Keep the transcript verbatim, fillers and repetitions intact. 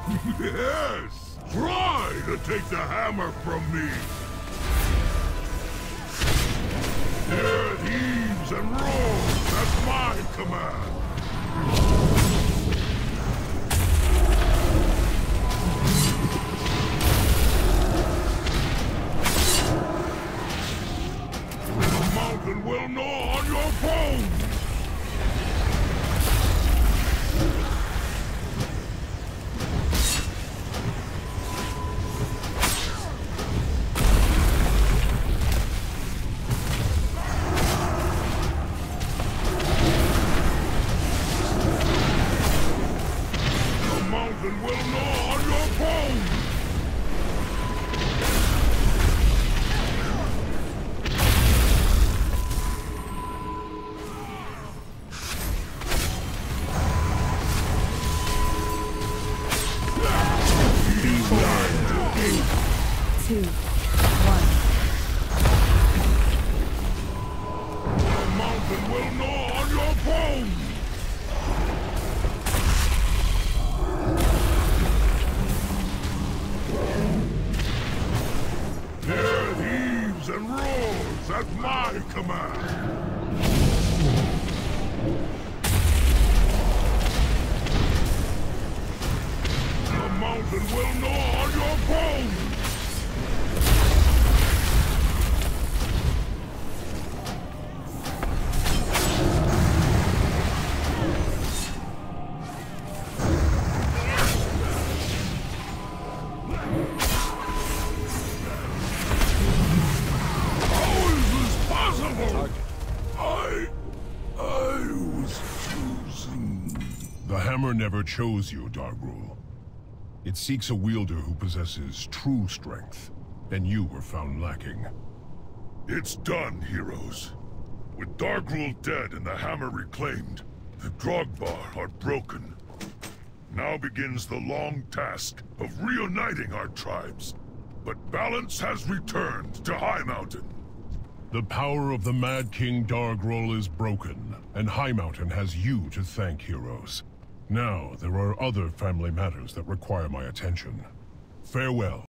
Yes! Try to take the hammer from me! There it heaves and roars! That's my command! The mountain will gnaw on your bones! And will gnaw on your bones! Three, two, one. The mountain will gnaw on your bones! There it heaves and roars at my command! The mountain will gnaw on your bones! I... I was chosen. The hammer never chose you, Dargrul. It seeks a wielder who possesses true strength, and you were found lacking. It's done, heroes. With Dargrul dead and the hammer reclaimed, the Drogbar are broken. Now begins the long task of reuniting our tribes. But balance has returned to High Mountain. The power of the Mad King Dargrul is broken, and High Mountain has you to thank, heroes. Now, there are other family matters that require my attention. Farewell.